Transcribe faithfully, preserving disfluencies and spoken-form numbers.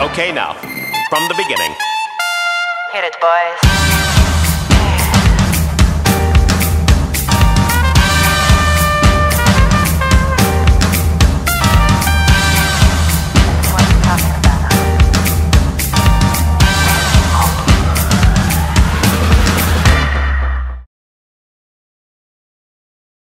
Okay, now, from the beginning. Hit it, boys.